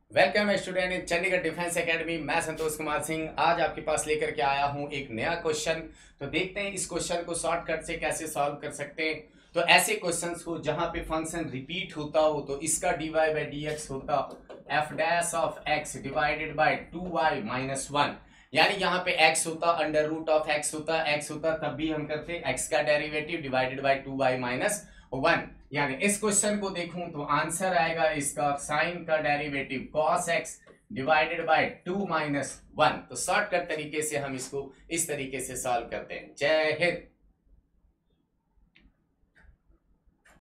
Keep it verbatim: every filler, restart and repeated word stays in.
Welcome student in Chandigarh defence academy. मैं संतोष कुमार सिंह आज आपके पास लेकर के आया हूं एक नया क्वेश्चन। तो देखते हैं इस क्वेश्चन को शॉर्टकट से कैसे सॉल्व कर सकते हैं। तो ऐसे क्वेश्चंस को जहां पे फंक्शन रिपीट होता हो तो इसका D Y by D X होता F dash of X divided by two Y minus one. यानी यहाँ पे x होता अंडर रूट ऑफ x होता x होता तब भी हम करते x का derivative divided by two Y minus one. यानी इस क्वेश्चन को देखूं तो आंसर आएगा इसका साइन का derivative cos x divided by two minus one. तो शॉर्टकट तरीके से हम इसको इस तरीके से सॉल्व करते हैं। जय हिंद।